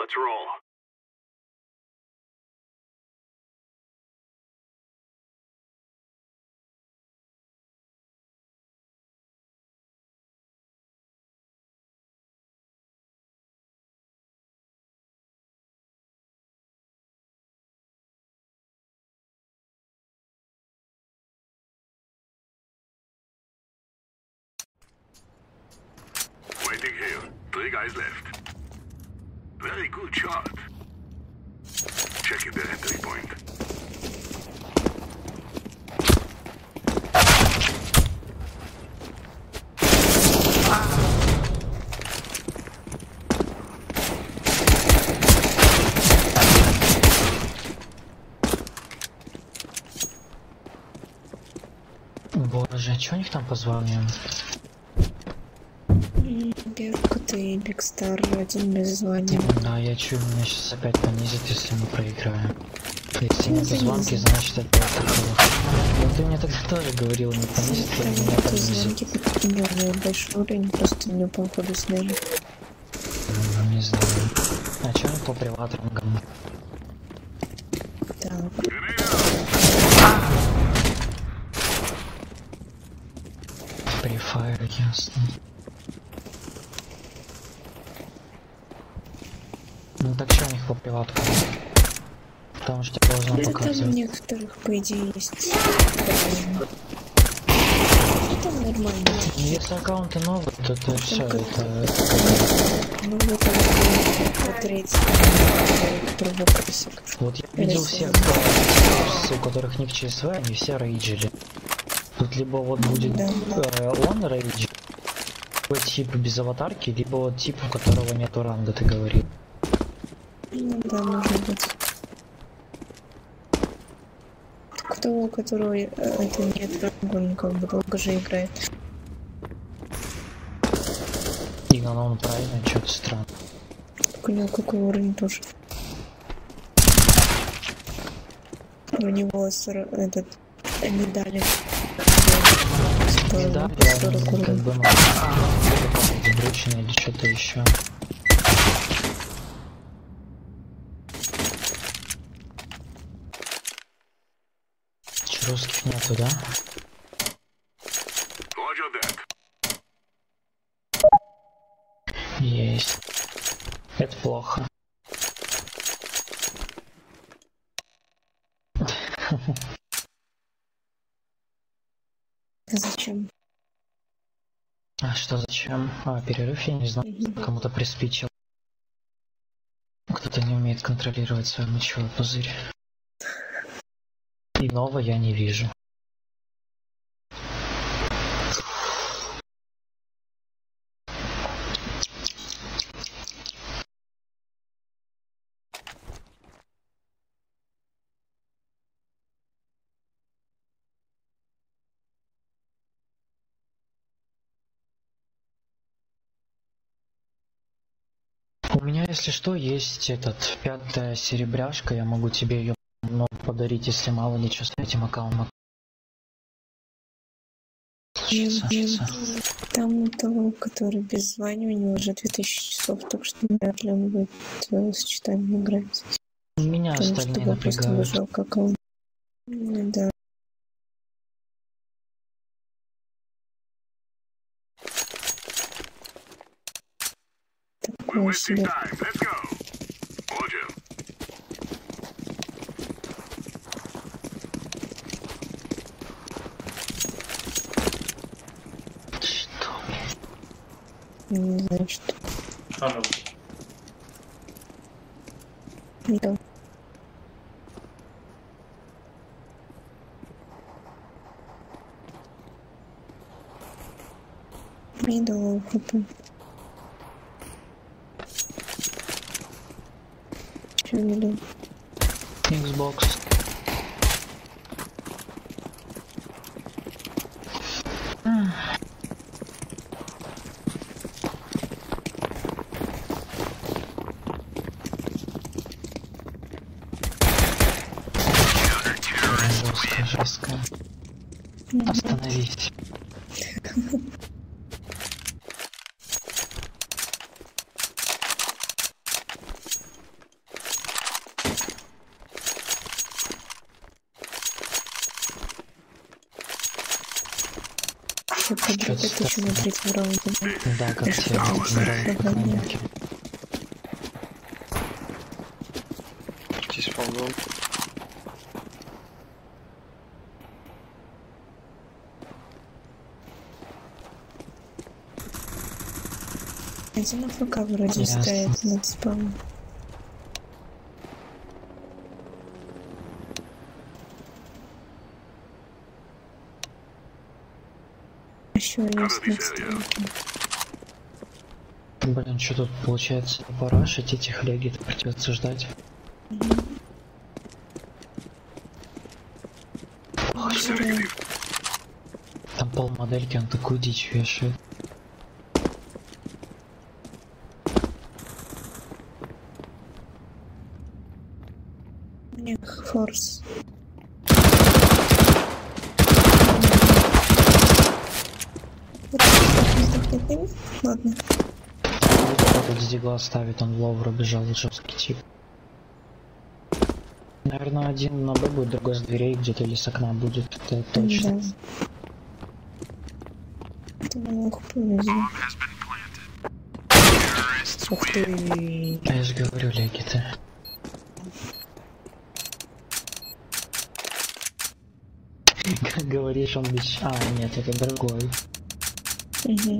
Let's roll. Waiting here. 3 guys left. Very good shot. Checking the entry point. Боже, а чё у них там по званиям? Геркут и Бигстар, один без звания. Да, я чую, меня сейчас опять понизит, если мы проиграем. Если не по звонке, значит это такого. Ну ты мне тогда тоже говорил, не понизит, то меня понизит. Звонки подпрямленные, большой уровень, просто мне походу сняли. Не знаю. А чё они по приватрангам? Так. Префайр, ясно. Ну так что у них по приватку? Потому что я должен Да там у показывать. некоторых, по идее, есть. Там нормально. Если аккаунты новые, то это все, это... Ну вот это вот третий, который вопросик. Вот я видел всех, у которых ник ЧСВ, они все рейджили. Тут либо вот будет он рейдж, тип без аватарки, либо вот тип, у которого нету ранга, ты говорил. Ну да, может быть. Так того, у которого это нет ранга, он как бы долго же играет. И он правильно, что-то странно. Так у него какой уровень тоже. У него этот медали. Медали, как бы, сбрученные или что-то еще. Русских нету, да? Есть. Это плохо. Зачем? А что зачем? А, перерыв, я не знаю. Кому-то приспичил. Кто-то не умеет контролировать свой мочевой пузырь. Иного я не вижу. У меня, если что, есть этот 5-я серебряшка, я могу тебе ее подарить, если мало ли что с этим аккаунтом. Там у того, который без звания, у него уже 2000 часов, так что вряд ли он будет с читами играть. Меня потому остальные что его просто напрягают. выжил как он. Да. Такое себе. Не знаю, что. Да. Middle хп. Че middle? Xbox. Жесткая. Остановись. Победит еще на третьем раунде. Да, как все умирают по экономике. Здесь, по-моему. Один АФК вроде стоит над спамом. Еще есть на стенке. Блин, что тут получается? Парашить этих леги придется ждать. Там полмодельки, он такую дичь вешает. У них форс. Ладно. Тут с дигла ставит, он в ловру бежал, жесткий тип. Наверное, один на Б будет, другой с дверей где-то или с окна будет, это точно. Да. Это мог повезло. Ух ты. А я же говорю, леги-то. Как говоришь, он без... А, нет, это другой. Угу.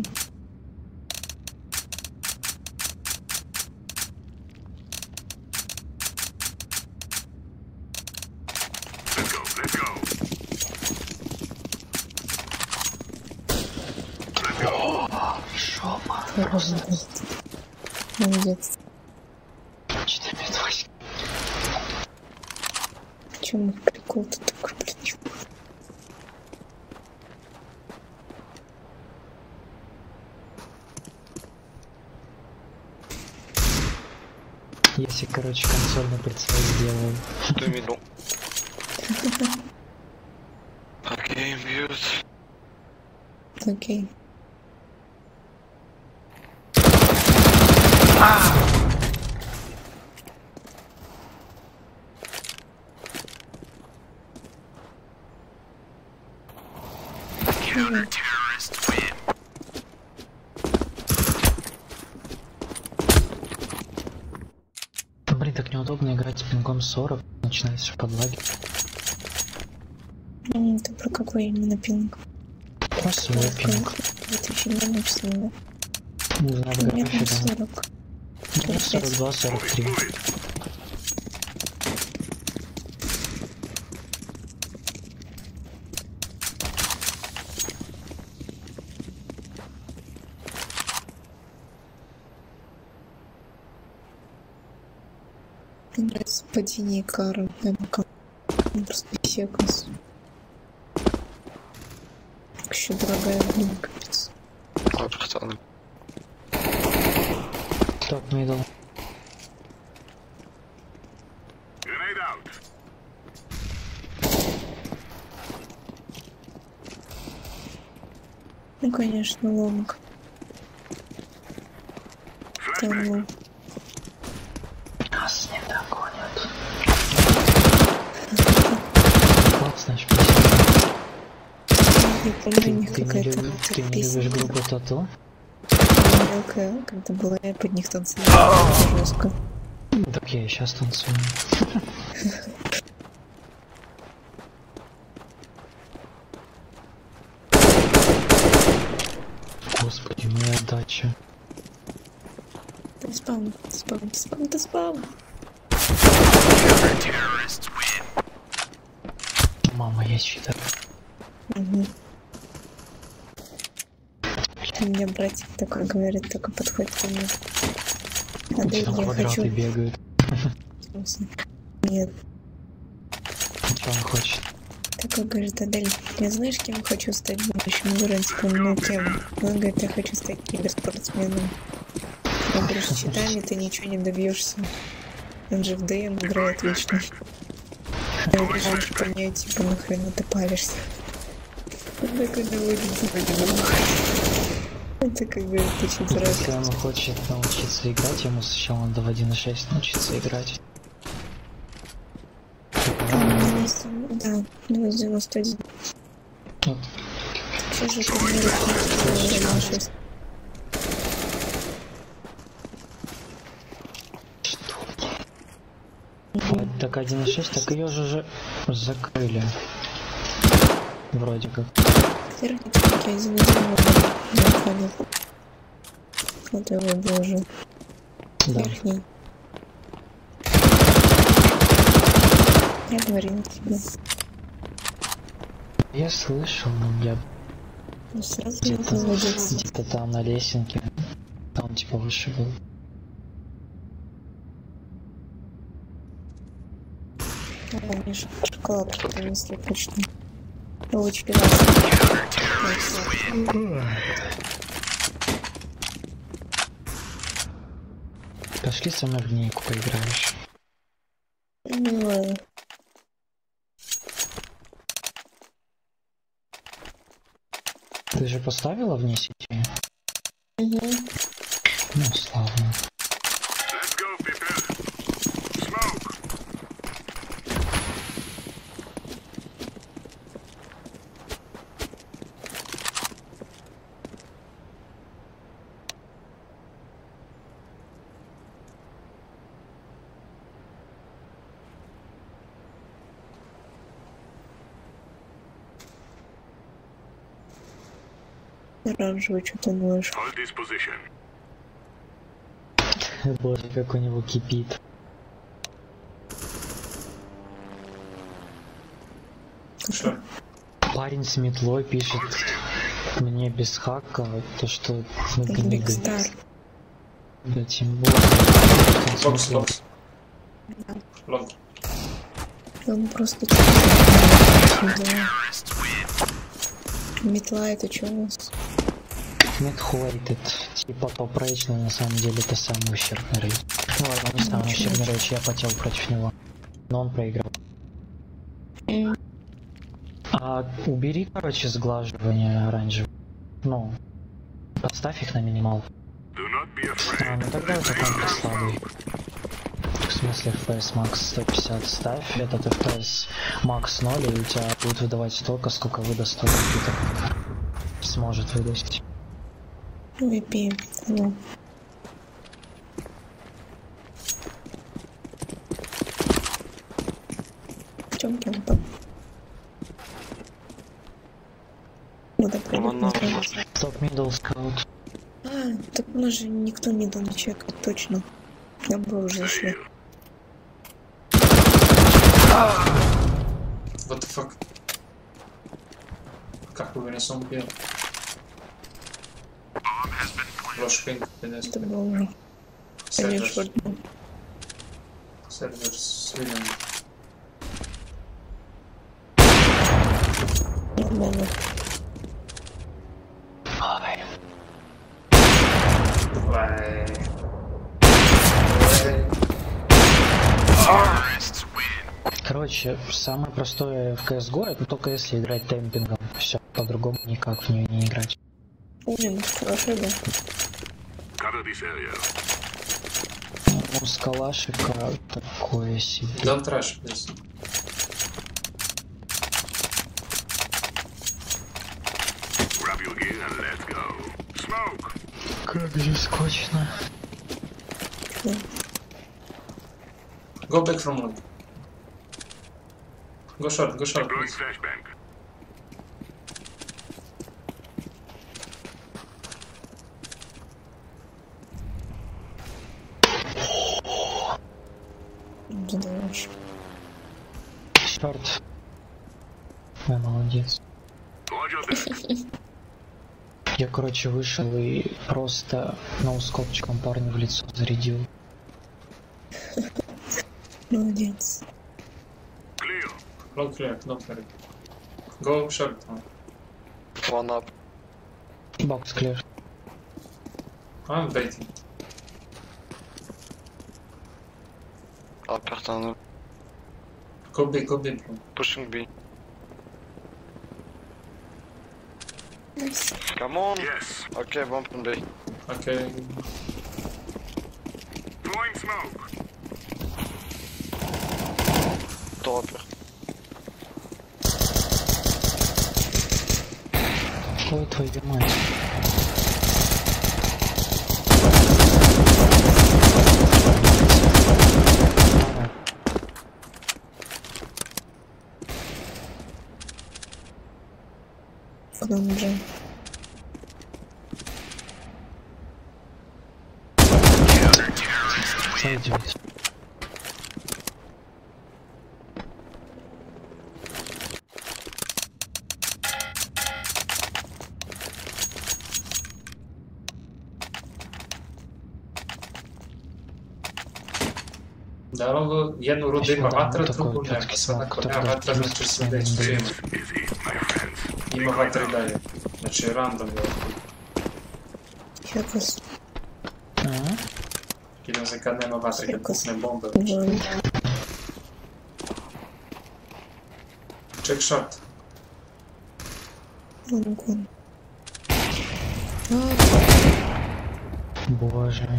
Шома. Просто. Молодец. 4 8. В чем их прикол-то такой, блин? Если, короче, консольный предсвой сделаю. Что минул? Окей, бьют. Окей. Блин, так неудобно играть с пингом 40, начинается подлаги. Ты про какой именно пинг? Просто свой пинг. Это еще не написано, да? Не знаю, У меня там да. 40. 42, 43. Мне нравится падение Кара. МК. Он просто секас. Еще дорогая, блин, капец. Вот, пацаны. Топ мидл. Grenade out. Ну, конечно, лонг. Там лонг. Нас не догонят. Вот, значит, Я помню, у них ты не какая-то любишь группу Тату? мелкая, когда была, я под них танцевала жестко. Так я и сейчас танцую. Господи, моя дача. Ты спам, спам, спам, ты спам. Мама, я читер. Угу. У меня братик такой говорит, только подходит ко мне. Адель, Там я квадраты хочу... бегают. В смысле? Нет. Что он хочет? Такой говорит, Адель, я знаешь, кем хочу стать в будущем? Гуренском, ну кем? Он говорит, я хочу стать киберспортсменом. Я говорю, с читами ты ничего не добьешься. Он же в ДМ играет вечно. Я не можешь понять, типа, нахрена ты паришься. Он такой наводит за. Это как бы очень Если он раз. хочет научиться играть, ему сначала надо в 1.6 научиться играть. Да, 91. Вот. Че же ты мне руки 6? Так 1.6, так ее же закрыли. Вроде как. Термитки я заводила на входе. Вот его боже. Да. Верхний. Я говорила тебе. Я слышал, но я Ну сразу не заводился. где-то там на лесенке. Там типа выше был. Мне шоколадку принесли точно. Очень классно. Пошли со мной в линейку поиграешь. Ну ладно. Ты же поставила вне сети? Угу. Ну, славно. Let's go, people. Smoke. Оранжевый, что ты можешь. Hold this position. Боже, как у него кипит. Что? Парень с метлой пишет мне без хака, то что мы Биг книга. Стар. Да, тем более. Бокс, бокс. Лонг. Он просто... Метла это что у нас? Медхуэйтед, типа топ-рейдж, но на самом деле это самый ущербный рейдж. Ну ладно, не самый ущербный рейдж, я потел против него. Но он проиграл. А убери, короче, сглаживание оранжевых. Ну, поставь их на минимал. Do not be afraid. А, ну тогда это контр слабый. В смысле FPS Max 150 ставь, этот FPS Max 0, и у тебя будет выдавать столько, сколько выдаст тот компьютер. Сможет выдать. VP. Ну. В чем кем-то? Куда Ладно. прыгать? Топ middle scout. А, так у нас же никто не дал чекать, точно. Я бы уже зашли. What the fuck? Как вы вынесем убил? Ваш пинг принес. Это было уже. Конечно, Сервер с видом. нормально. Ай. Короче, самое простое в CSGO это только если играть темпингом. Все, по-другому никак в нее не играть. Блин, хорошо, да. Cover this area. Ну, с калашика такое себе. Don't trash, please. Grab your gear and let's go. Smoke. Как же скучно. Go back from long. Go short, Deploying please. flashbang. Задаешь. Черт. Ой, молодец. Roger that. Я, короче, вышел и просто ноускопчиком парня в лицо зарядил. Молодец. Clear. Long clear, not clear. Go short. One up. Бокс клир. I'm baiting. Upper tunnel. Go big, bro. Pushing B. Nice. Come on. Yes. Okay, bump on B. Okay. Throwing smoke. To upper. Ой, твою мать. Потом уже. Сойдёт. Дало jednu rudu ima vatra, Такой drugu nema. piotki Sad smok, ako который nema vatra, дает znači sljedeći će ima. Easy, my friends. Ima vatra i dalje. Znači random je ovdje. Сейчас А? Idem se kad nema vatre, kad pukne bomba. вон. Check shot. Вон. Боже.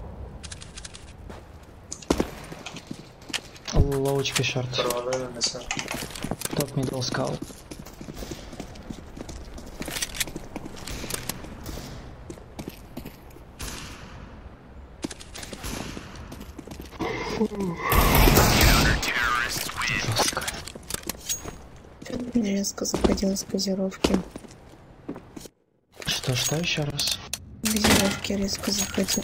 Low HP short. Prva leve ne sad. Top middle scout. Жестко. Резко заходил с газировки. Что еще раз? Газировки резко заходил.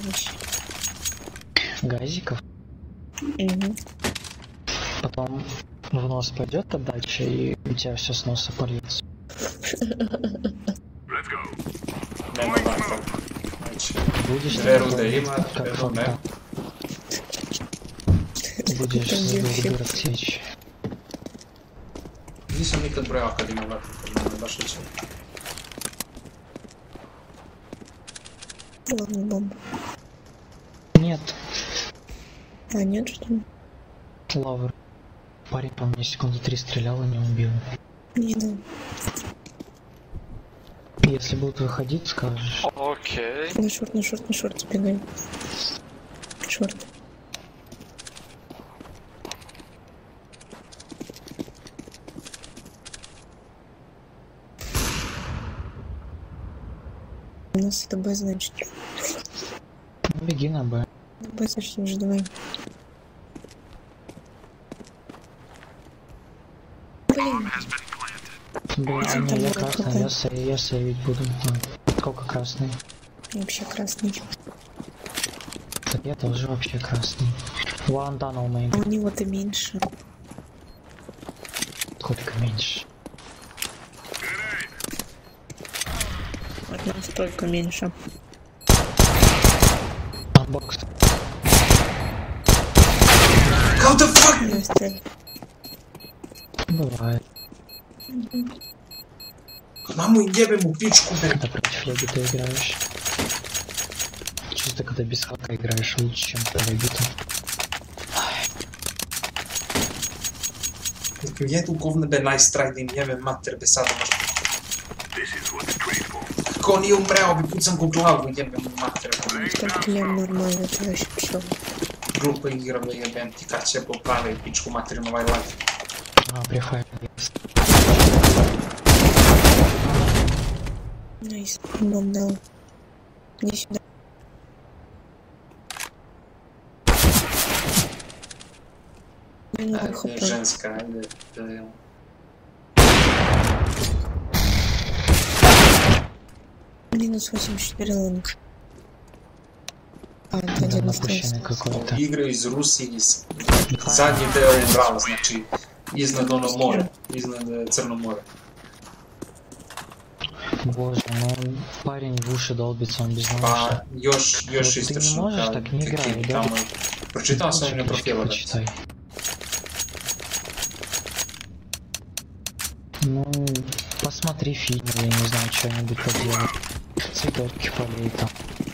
Газиков. Угу. Потом в нос пойдет отдача, и у тебя все с носа польется. Let's go. Nema vatra. Znači, Будешь dve rude ima, как jednu фонтан. ne. Будешь Там за где дырок течь. Nisam nikad brojao kad ima vatra, kad ima baš iće. Ладно, бомба. Нет, А, нет, что ли? лавр. Парень по мне секунды 3 стрелял и не убил. Не, да. Если будут выходить, скажешь. Okej. На шорт сбегай. Шорт. У нас это Б, значит. Ну, беги на Б. Б, значит, уже давай. Блин, Бля, Там не, я было красный, круто. я сейвить буду. А, сколько красный? вообще красный. Так я тоже вообще красный. One tunnel А main. у него-то меньше. Сколько меньше? От нас только меньше. Unbox. How the fuck? Настя. Бывает. Маму ебем у пичку, блядь. Когда против легита играешь. Чисто когда без хака играешь лучше, чем по легиту. Je tu kovne be najstrajnim, jebe mater be sada možda. This is what they train for. Kako nije umreo, bi pucam go glavu, jebe mu mater. Только я нормально, ты вообще пошел. Glupo igram da jebem ti kad će poprave pičku materinu ovaj live. А, префайр. Найс. Бомб дал. Иди сюда. Ajde, Хопа. ženska, ajde. Минус 84 лонг. А, это Да, один напущенный остался. какой-то. Igraju iz Rusije, iz zadnji deo Urala, znači iznad ono more, iznad Crno more. Боже, ну парень в уши долбится, он без Pa науша. još Вот ты не istočno можешь, ka так не играй, Kini да? tamo. Pročitao sam im na profilu da. Почитай. Ну, посмотри фильм, я не знаю, что-нибудь поделай. Цветочки полей там.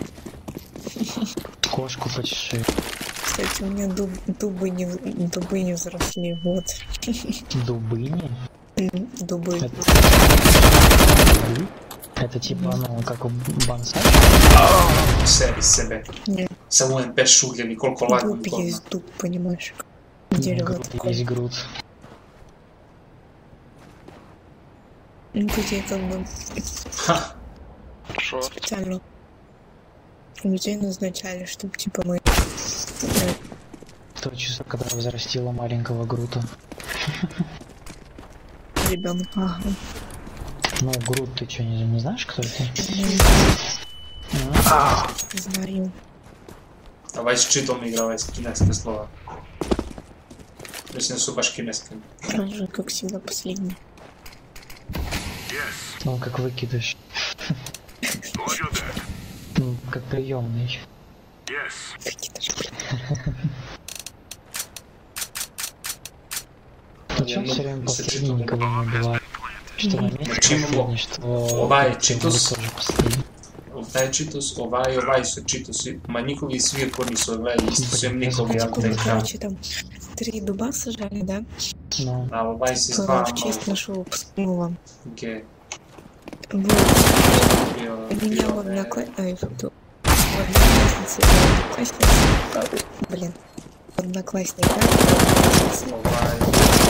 Кошку почеши. Кстати, у меня дубы не взросли. Вот. Дубыни? Дубы. Это типа, ну, как у бонсай? Seri sebe. Не, Samo jedan bez šugljevi, koliko ladno дуб i kodno. есть дуб, понимаешь? Дерево Груд, такое. есть груд. Ну, где как бы... Ha! Шо? Специально. Людей назначали, чтобы типа мы... То чувство, когда взрастила маленького Грута. Ребенка. Ага. Ну, Грут, ты что, не знаешь, кто это? Знаю. Давай с читом играй, с кинескими слова. Точнее, сука, кинескими. Тоже, как всегда, последний. Yes. Ну, как выкидыш. Roger that. Ну, как приемный. Yes. Выкидыш, блин. Зачем все время последний никого не убивает? Что на месте последний, что... Овай, ты читус. тоже последний. Овай читус, овай su čitusi, ma njihovi svi koji su ovaj isti su im njihovi Короче, короче, там 3 дуба сажали, да? Ну, a ovaj si В dva честь нашего выпускного. okay. Вот. Bio, У меня bio, в однокласснице... Блин. Одноклассника. ovaj...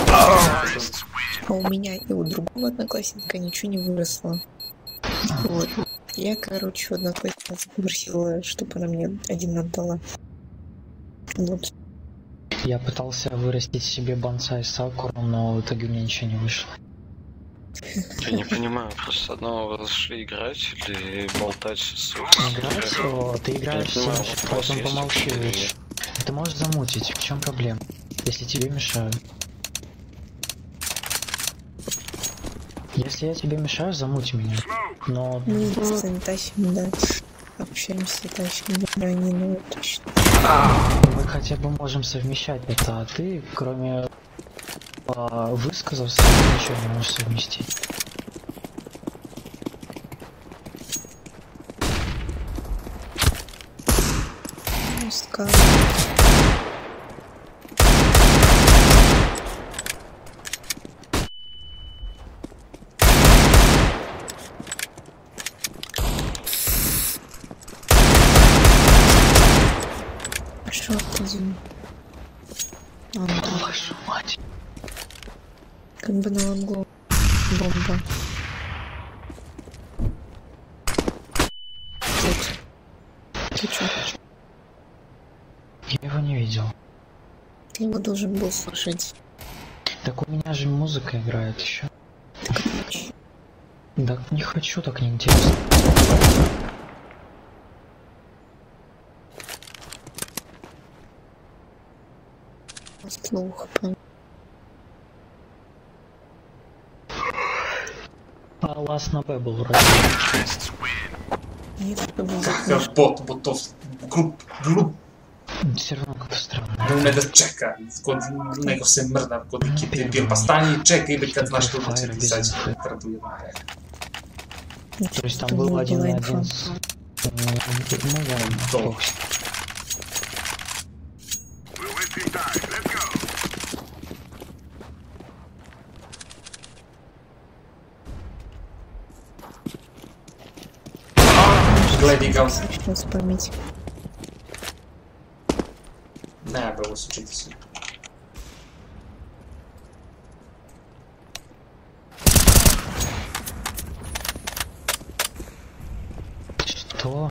А у меня и у другого одноклассника ничего не выросло. Вот. Я, короче, у одноклассницы попросила, чтобы она мне один отдала. Вот. я пытался вырастить себе бонсай сакуру, но в итоге у меня ничего не вышло. Я не понимаю, просто одного вы зашли играть или болтать с... Играть? О, ты играешь Я не понимаю, с ним, вопрос потом есть помолчи или лучше. нет. Ты можешь замутить, в чем проблема? Если тебе мешают. Если я тебе мешаю, замуть меня. Но Мы постоянно тащим, да. Общаемся, тащим, да, не, ну, точно. мы хотя бы можем совмещать это, а ты, кроме высказов, ничего не можешь совместить. Ну, скажем. Что отпадем? А, ну да. Вашу мать. Как бы на углу бомба. Тут. Ты чё? Я его не видел. Ты его должен был слушать. Так у меня же музыка играет еще. Так короче. Да не хочу, так неинтересно. Слух. А лаз на Б был вроде. Нет, это был Kakav bot, botov, grup, Все равно как-то странно. ne da čeka, kod nego se mrda, kod ekipe pil pa stani i čeka i kad znaš što će ti sad će traduje. То есть там был один на один с... Ну, я Да. бог. We're wasting time. Let's go. Gledi ga, Сейчас память. ne be, ovo su čiti su. Что?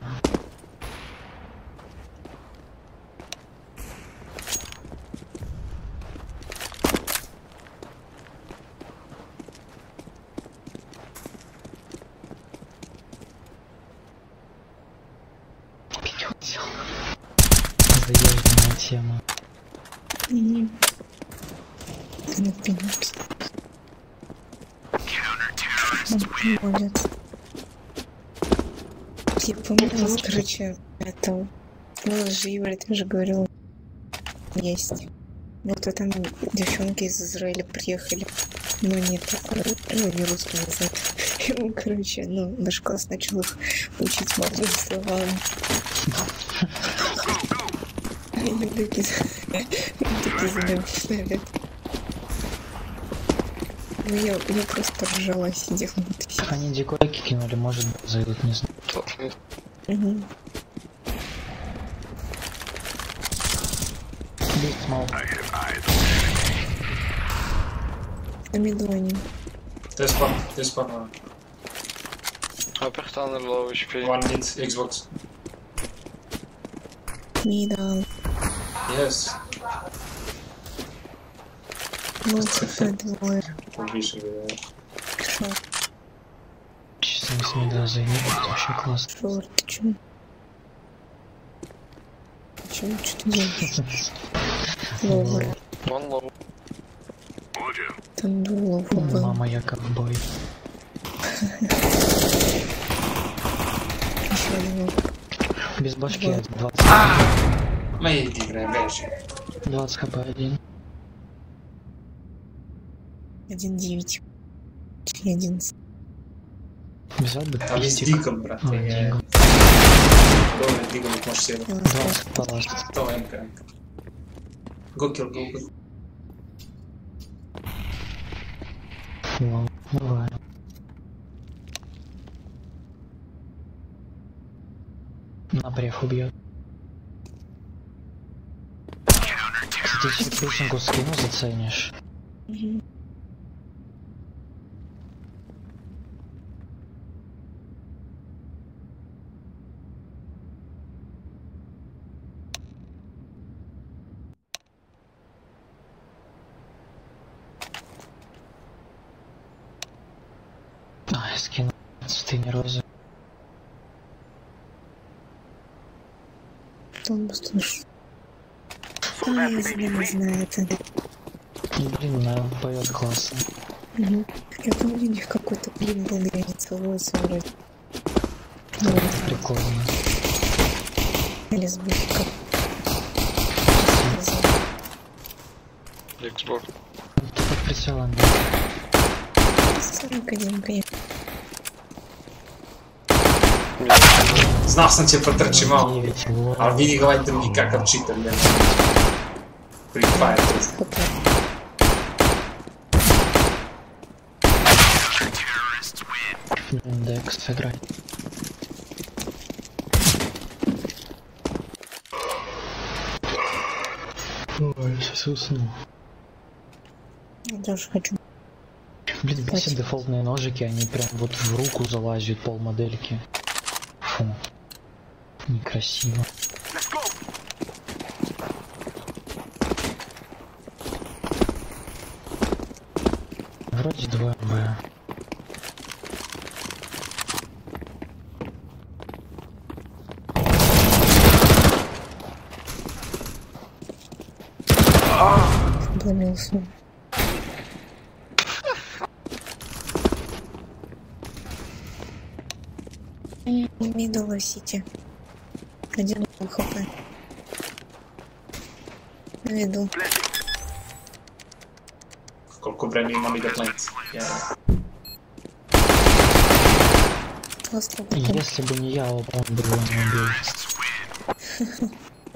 Заезженная тема. Напинемся. Молодец. Я помню, у нас, короче, это... Ну, же Юля, ты же говорил, есть. Вот а там девчонки из Израиля приехали. Но нет, ну, не русские, не знаю. И, короче, ну, наш класс начал их учить молодым словам. Они такие забавные. Ну, я просто ржала, сидела на этой. Они дикойки кинули, может зайдут, не знаю. Угу. Бить смол. I have eyes. А меду они. To je spawn. Apertando low HP. One mid, Xbox. Middle. Yes. Вот двое. Побольше. Шорт, Чисто не смею заебать, вообще классно. шорт, ты чё? Что ты делаешь? Ловер. One low. Roger. Там двух был. Мама, я ковбой. Еще один. Без башки Вот. 20. Мои игры, дальше. 20 хп один. 1-9. 11. Взял бы А весь пистик. диком, брат. Ой, диком. Добрый диком, можешь себе. 20 хп ласт. Кто МК? Go kill, go kill. Вау, бывает. Напряг убьет. Кстати, если песенку скину, заценишь. Мгм. Ай, скину. Цветы розы. Он слушай. А, я знаю это. Блин, она поет классно. Мгм. Я помню, у них какой-то клип был, где они целуются вроде. Ну, вот, Прикольно. лесбийка. Xbox. Ты под прицелом. 41, конечно. Знал, что тебе поторчимал. 9. А види говорить другие, как обчитали, блин. Free Fire. ХП. Индекс сыграть. Ой, сейчас усну. Я тоже хочу. Блин, все дефолтные ножики, они прям вот в руку залазят, пол модельки. Фу. Некрасиво. Let's go. Вроде 2 Б. Обломился. Мидл Сити. Один хп. На виду. Сколько времени нам идет лайнс? Ласт Если бы не я, он бы его не убил.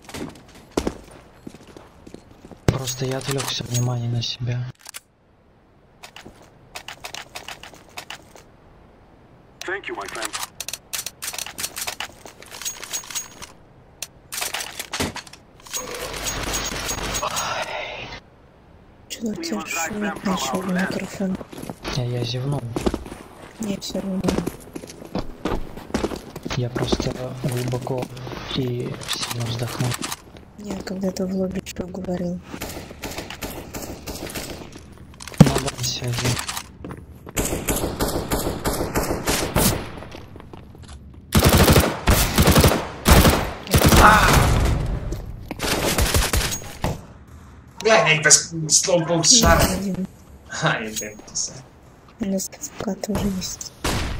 Просто я отвлекся внимание на себя. Thank you, my friend. Что-то тебя шумит начал в микрофон. Я зевнул. Не, все равно. Я просто глубоко и сильно вздохнул. Я когда-то в лобби что говорил. На дансе один. Блядь, без слоупокс шар. Один. Ха, я блядь, У нас СПК тоже есть.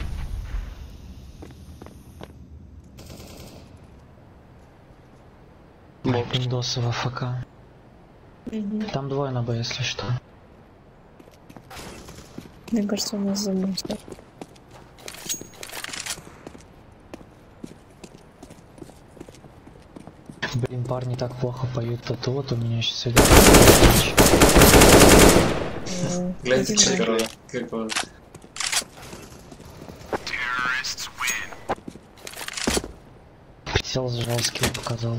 Пиндосы в АФК. Мгм. Там двое на Б, если что. Мне кажется, у нас замутил. Блин, парни так плохо поют, то вот у меня сейчас идет. Гляньте, Один четверо. Как бы. Присел, зажал, скилл показал.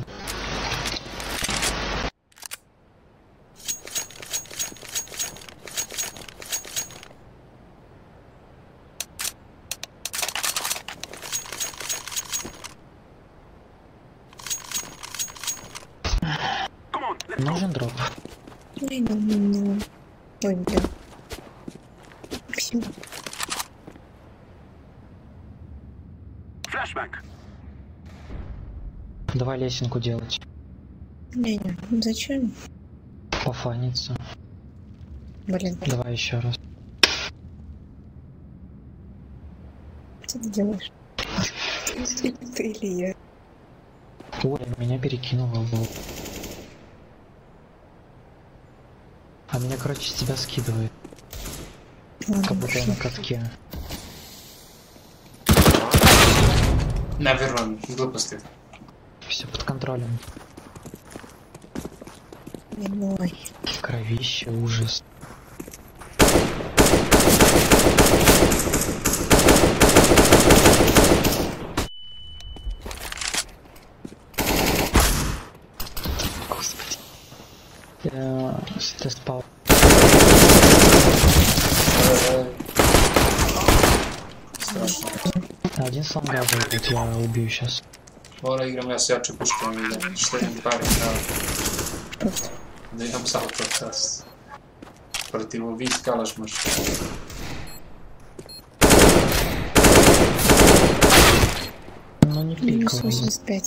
Нужен дроп. Не. Ой, блин. Спасибо. Flashback. Давай лесенку делать. Не, зачем? Пофаниться. Блин, Давай еще раз. что ты делаешь? Ты или я? Ой, меня перекинуло в лоб. А меня, короче, с тебя скидывает. Ладно, Как будто я на катке. Наверное, глупости. Все под контролем. Ой. Кровище, ужас. Господи. Ты спал. Страшно. Один слонга будет, я убью сейчас. Mora igram ja s jače puškom i da štedim pare da imam salto sad. Protiv ovih kalaš možeš. Ну не Минус пикал. 85.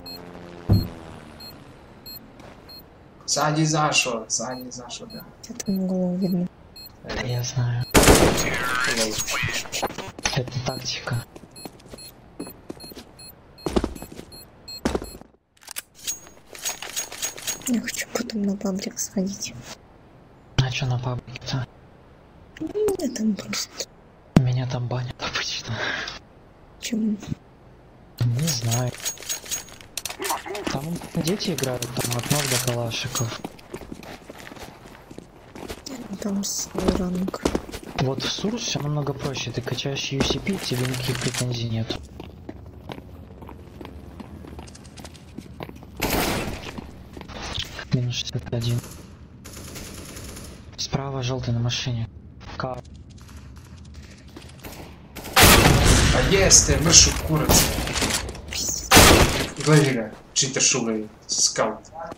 Sad je izašao, da. Это на голову видно. Да я знаю. Это тактика. Я хочу потом на паблик сходить. А чё на паблике-то? Я там просто... Меня там банят обычно. Чем? Не знаю. Там дети играют, там от ног до калашиков. Там свой ранг. Вот в Сурс все намного проще. Ты качаешь UCP, тебе никаких претензий нет. Минус 61. Справа желтый на машине. Кар. A jeste, mršu kurac. Пиздец. Gledaj ga, čitaš ovaj scout.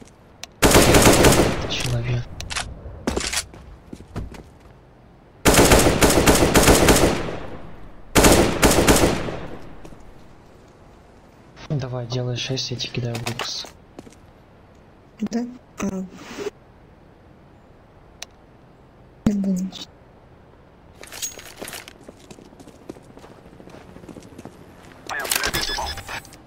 Человек. Давай, делай 6, я тебе кидаю букс. Да? Не буду. I am ready to bomb.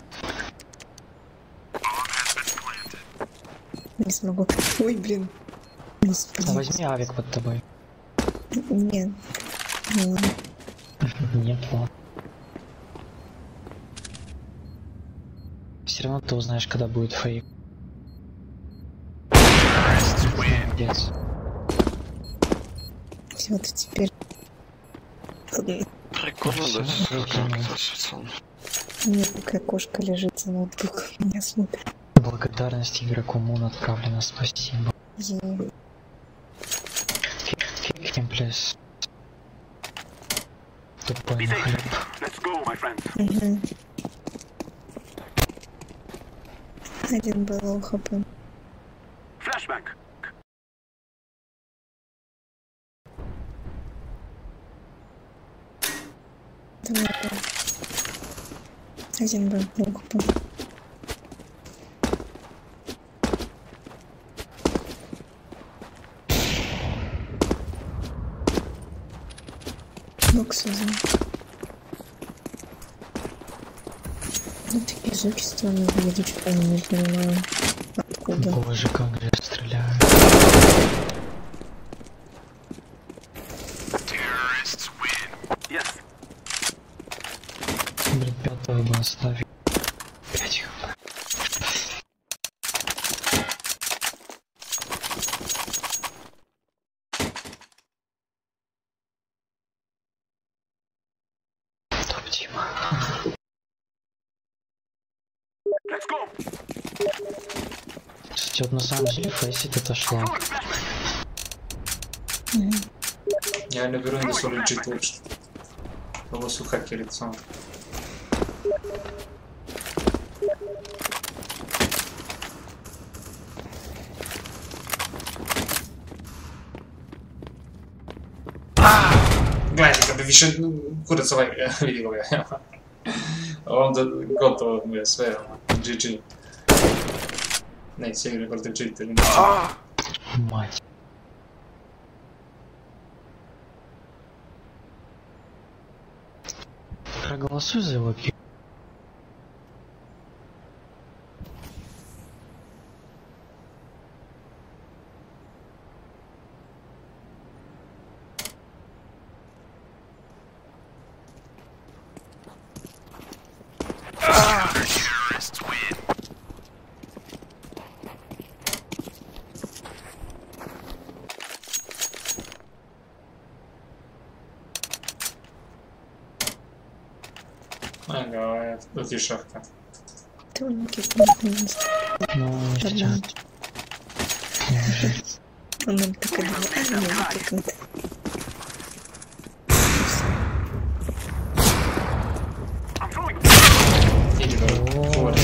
Не смогу. Ой, блин. Господи. Да возьми авик под тобой. Нет. Ну ладно. Нет, ладно. Все равно ты узнаешь, когда будет фейк. Молодец. Все, вот теперь. Прикольно, да? Всё, Нет, такая кошка лежит за ноутбуком. Меня смотрит. Благодарность игроку Мун отправлена, спасибо. Кикнем, плес. Тупой Be на safe. хлеб. Let's go, my friend. Угу. Один был хп. Flashback. Давай. Один был хп. Бокс один. Ну такие звуки странные выглядят, что я не понимаю. Откуда? Боже, как же стреляю. Yes. Блин, пятого бы оставил. 5 хп. Топ Дима. Let's go. Кстати, вот на самом деле фейсит это шлак. Ja ne vjerujem da su legit uopšte. Ovo su hakeri samo. Gledajte, kad bi više kurac ovaj vidi ga ja. Onda gotovo mu je sve, GG. Neće igre protiv čiteri. Мать. Проголосуй за его пи. Ага, утешавка. Ты он кикнул. Ну, сейчас. Он нам так и думал, а не выкикнут. Иди давай, форвард.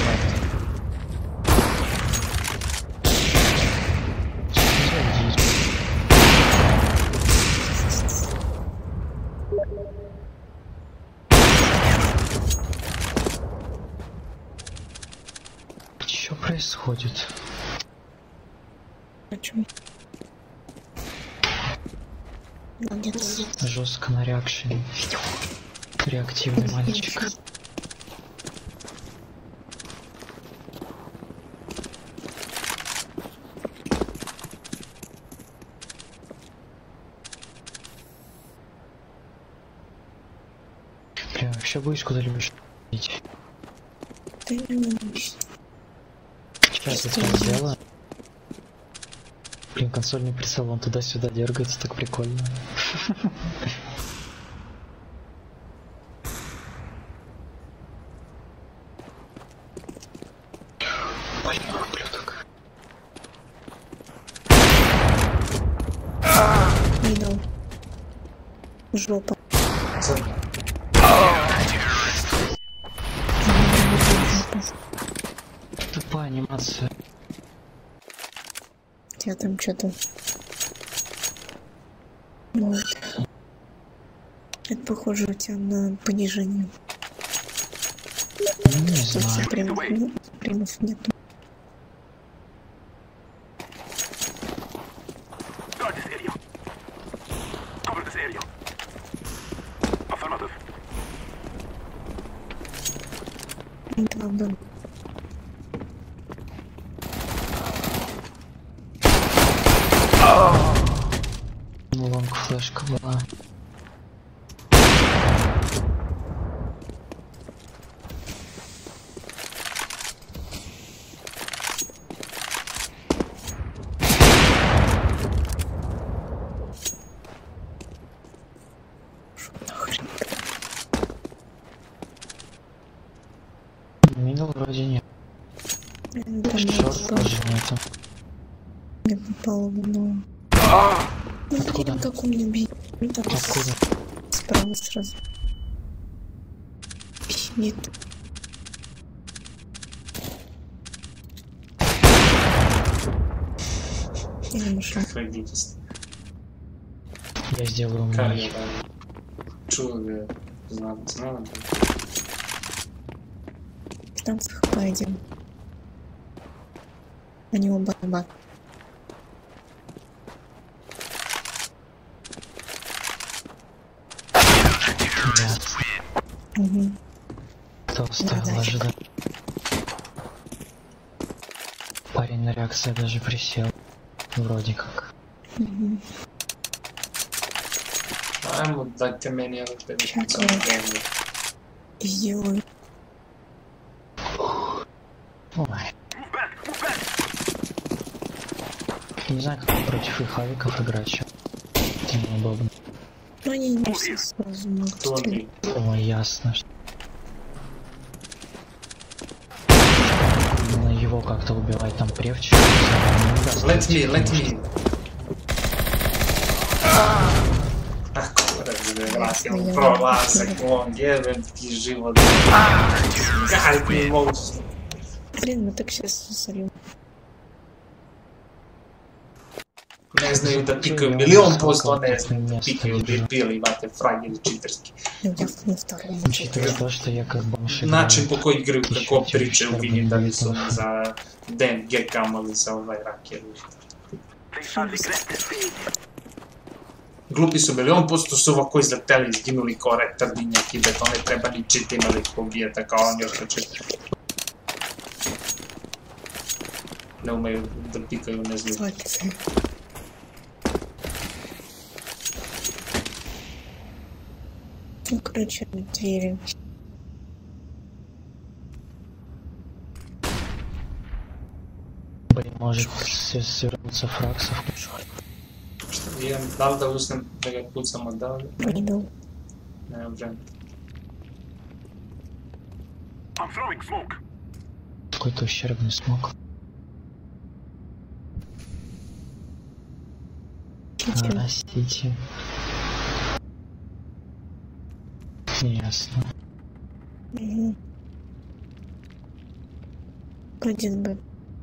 Что происходит? Почему? Молодец. Жестко на реакшене. Реактивный мальчик. Бля, вообще будешь куда-нибудь идти? Ты не можешь. Сейчас я это сделаю. Блин, консольный прицел, он туда-сюда дергается, так прикольно. Ой, ублюдок. Видел. Жопа. Тупая анимация. У тебя там что-то... Вот. Это похоже у тебя на понижение. Не Что знаю. примов нету. Guard this area. Cover this area. Affirmative. Да, да. Ну, лонг флешка была. Мидл вроде нет. Там Шорт тоже нету. не попало в одного. Ну, Откуда? блин, как он меня бьет. Ну, так вот Откуда? справа сразу. Нет. Я не машина. Пройдитесь. Я сделаю Карьер, мой. да. Чего знал? Там с пойдем. Они оба оба. Нет. Угу. Кто вставил Да. ожидать? Парень на реакции даже присел. Вроде как. Угу. Ему дайте мне вот это. Сейчас я сделаю. Ой. Не знаю, как против их авиков играть сейчас. Это неудобно. Ну, они не все сразу могут стрелять. Ой, ясно. Именно его как-то убивать там превчик. Let me. Аккуратно, пролазок, вон, я живо. Как не можешь. Блин, мы так сейчас сольем. Ne znaju da pikaju 1.000.000, ne znaju da pikaju bili, imate fragili čiterski. Учитывая то, что я как бомж играю. Način po koji igraju, kako pričaju, vidim da li su oni za DMG kamali za ovaj raker. Glupi su 1.000.000 su ovako izleteli, izginuli kao retardinjaki, da to ne treba ni čitima da ih pobijete kao oni ostače. Ne umeju da pikaju, ne znaju. Svaki se. Короче, двери. Блин, может свернуться фраксов. Da li da usnem da ga pucam odavde? Иду. Ne, vreme. I'm throwing smoke. Какой-то ущербный смог. Простите. Ясно. Угу. Один бы.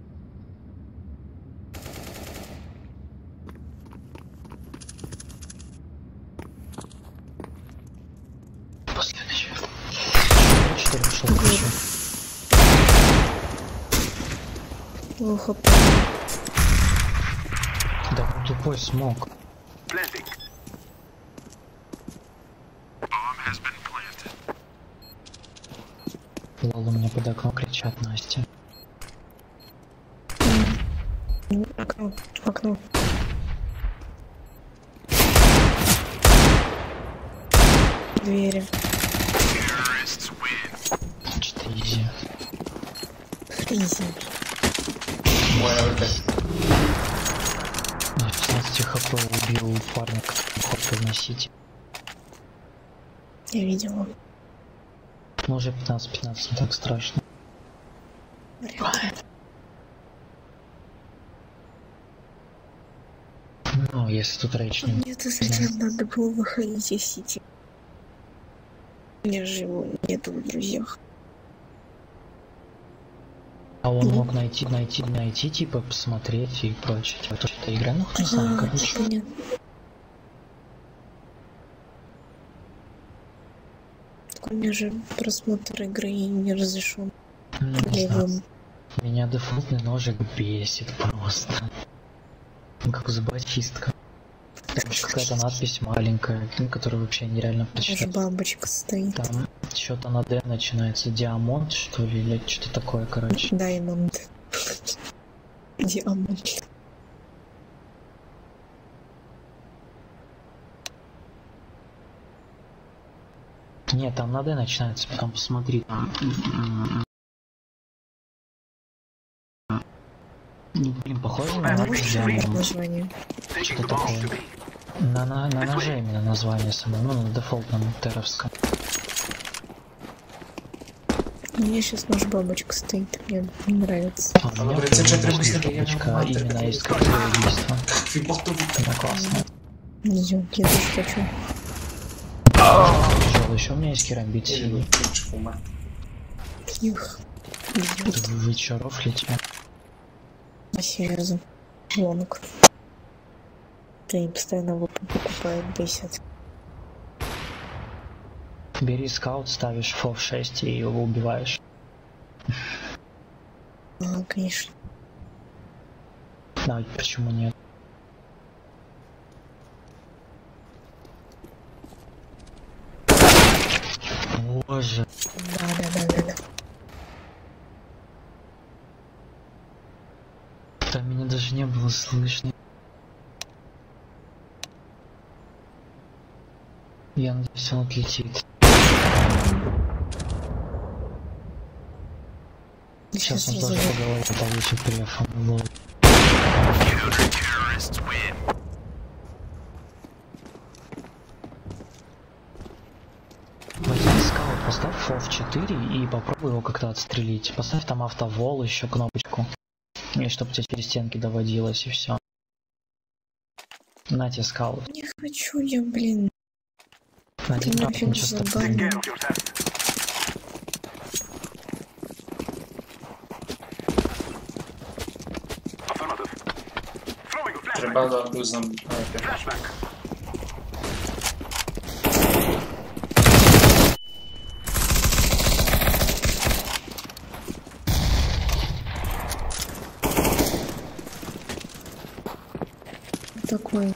Последующий. Что ли ушел еще? Ох, Да тупой смог. Planting. Лол, у меня под окном кричат, Настя. окно, окно. Двери. Что-то изи. Фризи. Moja ruka. На 15 хп убил парня, который хотел носить. Я видела. Ну уже 15-15, не так страшно. Ну, если тут речь не... Мне зачем надо было выходить из сети? У меня же его нету в друзьях. А он мог найти, типа, посмотреть и прочее. Типа, что-то игра, ну, не знаю, короче. Понятно. Так у меня же просмотр игры не разрешен. Не знаю. Меня дефолтный ножик бесит просто. Ну, как зубочистка. Там еще какая-то надпись маленькая, которую вообще нереально Даже прочитать. бабочка стоит. Там что-то на Д начинается, диамонт, что ли, или что-то такое, короче. Даймонд. Диамант. Нет, там на Д начинается, потом посмотри. Ну, блин, похоже на надпись диамонт. Название. Что такое? На ноже именно название само, ну, на дефолтном теровском. У меня сейчас нож бабочка стоит, мне не нравится. А у меня Добре, це вже треба есть знати, я бабочка, не именно знаю. из какого убийства. Фіботу. Она классная. Идём, я тоже хочу. Пожалуй, еще у меня есть керамбит синий. Их. Идёт. Вы чё, рофлите? А серьезно. Ломик. Они постоянно его покупают, бесят. Бери скаут, ставишь фов 6 и его убиваешь. Ага, конечно. Да, почему нет? Боже. Да. Там меня даже не было слышно. Я надеюсь, он отлетит. Сейчас он тоже по голове получит префом. Лол. Возьми скаут, поставь фов 4 и попробуй его как-то отстрелить. Поставь там автовол, еще кнопочку. И чтобы тебе через стенки доводилось, и все. На тебе скаут. Не хочу я, блин. На Ты один раз нафиг ничего страшного. забанил. Get off yourself. Affirmative. Throwing a flash. Treba da oduzmem. Flashback. Такой.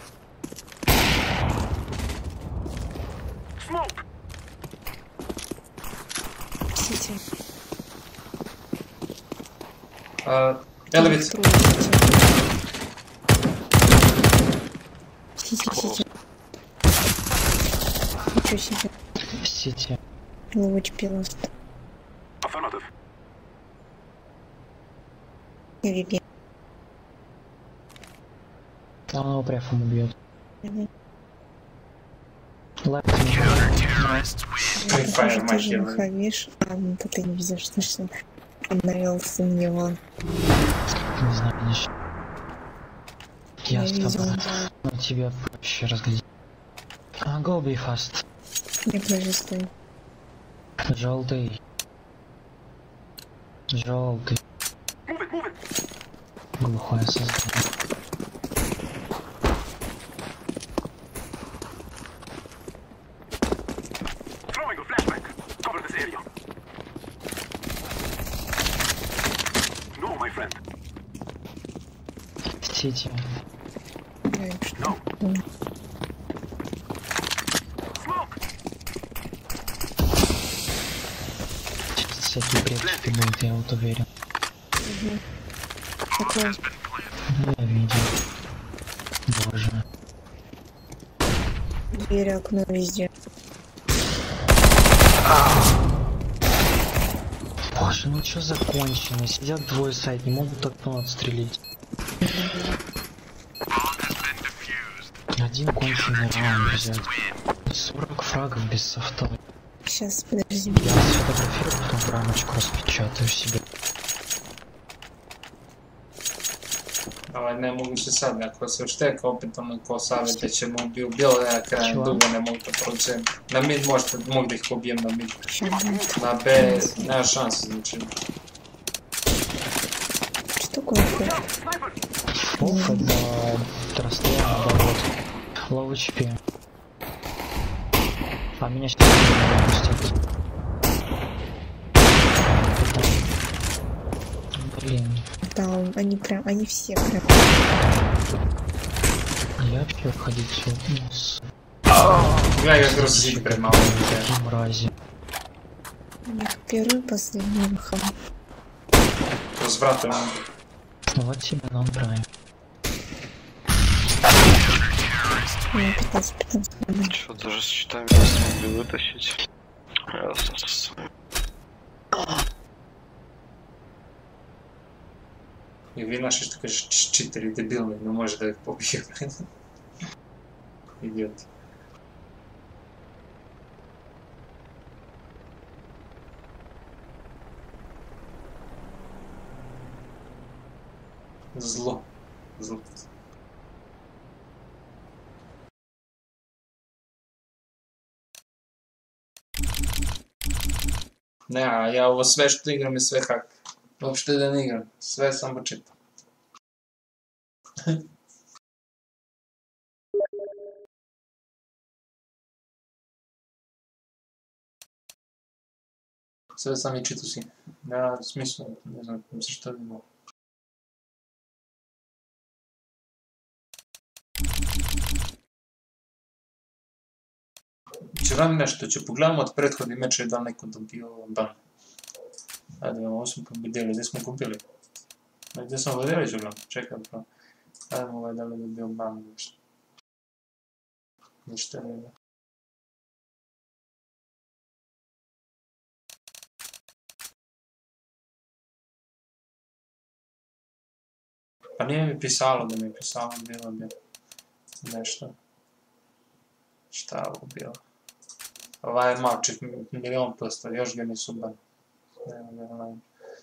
Smoke. Сити. Elevate. Сити. Ничего себе. Сити. Луч пилост. Affirmative. Виги. Он его пряфом убьет. Лайк. Фаер Ты же мать. нахавишь. А, ну ты не видишь, что он навелся на него. Не знаю, ничего. Я Я с видела. тобой. Но тебе проще разглядеть. Go be fast. Не тоже стой. Желтый. Желтый. Move it, move it. Глухое создание. Throwing a flashback. Cover this area. No, my friend. Сити. No. Smoke. Всякие препчики будут, я вот уверен. Такой. Я видел. Боже. Двери, окно везде. Боже, ну чё закончено? Сидят двое сайт, не могут окно отстрелить. Один конченый раунд взять. 40 фрагов без софта. Сейчас, подожди. Я сфотографирую, потом в рамочку распечатаю себе. Ali ne mogu se sad, ako se šteka, opet ono ko savjete ćemo bi ubijali, ja krajem Čuva. dugo ne mogu to proći. Na mid možete, mogu da ih ubijem na mid. Сейчас будет. Na B nema šanse, znači. Что такое? Фока до расстояния до вот. Low HP. А меня сейчас не выпустят. Блин, Да, они прям, они все прям. я вообще уходить все. Ja ga kroz zid prema ovom. Такие мрази. У них первый, последний махом. Kroz vrata vam. Вот тебе нам прайм. У меня 15 минут. Что, даже с щитами не смогли вытащить? Ясно, с вами. I vi naši što kažeš čiteri debilni, ne može da ih pobije. Idioti. Zlo. Zlo. Ne, a ja ovo sve što igram je sve hak. Uopšte da ne igram, sve samo čitam. Sve sam i čitao si. Ja smisla, ne znam zašto bi imao. Će vam nešto, će pogledamo od prethodnih meča da li neko dobio ban. Ajde, ovo smo pobedili, gdje smo kupili? Gdje smo vodili ću gledam, čekaj pa. Ajmo ovaj da li dobio ban nešto. Ništa ne da. Pa nije mi pisalo da mi je pisalo, bilo bi nešto. Šta je ovo bilo? Ovaj je malčik, milion posto, još ga nisu ban. Evo ga online.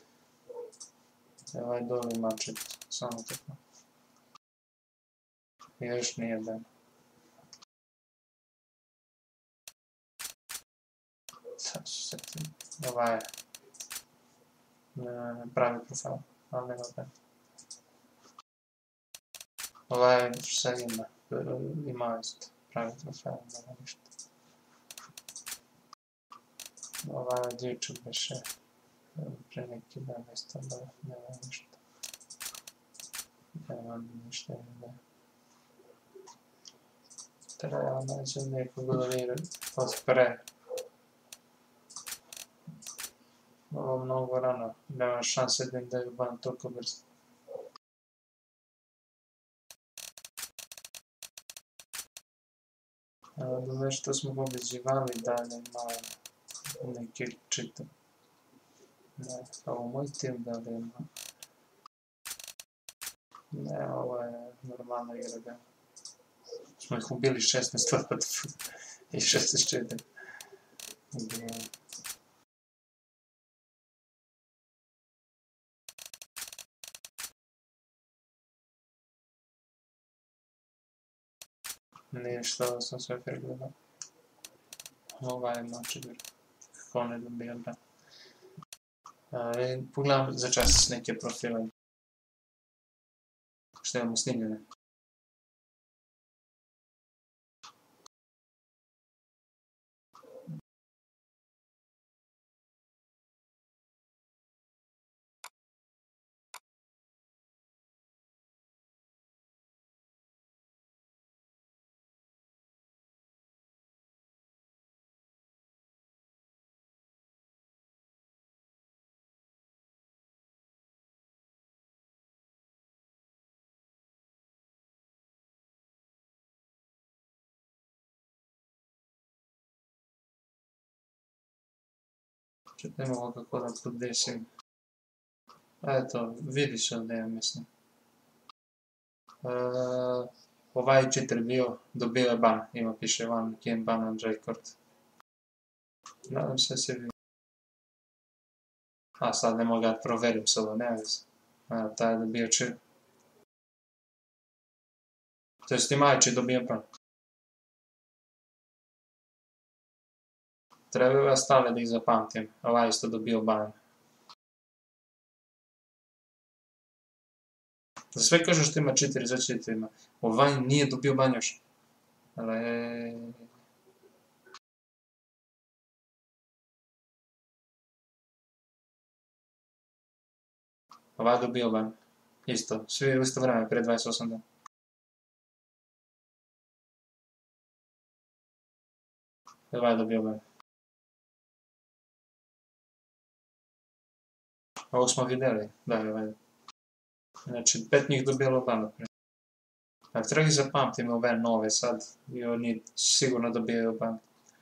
Ovaj dole malčik, samo tako. Još nije ban. Sad ću se ti... Ovaj je... Ne pravi profil, ali nema ban. Sad ima isto pravi trofej, nema ništa. Dječak beše pre neki dan isto da nema ništa. Nema ništa, ne. Treba naći nekog od pre. Ovo mnogo rano, nema šanse da im daju ban toliko brzo. Nešto smo pobeđivali dalje, malo neki čitam. Ne, ovo moj tim da li ima. Ne, ovo je normalna igra ga. Smo ih ubili 16 i 64. Ništa, ovo sam sve pregledao. Ovaj je mačegar. Kako ne dobija da. Pogledam za čas neke profile. Što imamo snimljene. Ne mogu kako da poddesim. Eto, vidi se ovdje, ja mislim. Ovaj cheater dobio je ban, ima piše one game ban on record. Nadam se se vidi. A sad ne mogu da proverim s ovo, ne vezi. Taj je dobio cheater. To jest i Majči dobio ban. Trebaju vas stale da ih zapamtim, ovaj isto dobio ban. Za sve kažu što ima 4 za 4, ovaj nije dobio ban još. Ovaj dobio ban. Isto, svi u isto vreme, pre 28 dana. Ovaj dobio ban. Ovo smo vidjeli, da je ovaj. Znači, 5 njih dobilo ban naprijed. Ali treba ih zapamtim ove nove sad, i oni sigurno dobijaju ban.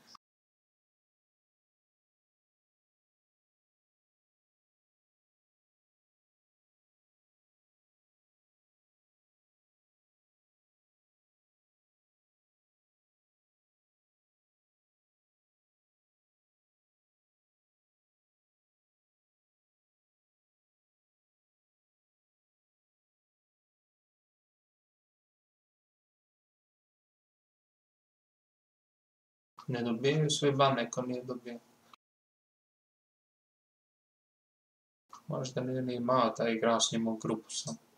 Ne dobijaju svoj ban, neko nije dobio. Možda nije ni imao taj igrao s njim u grupu sam.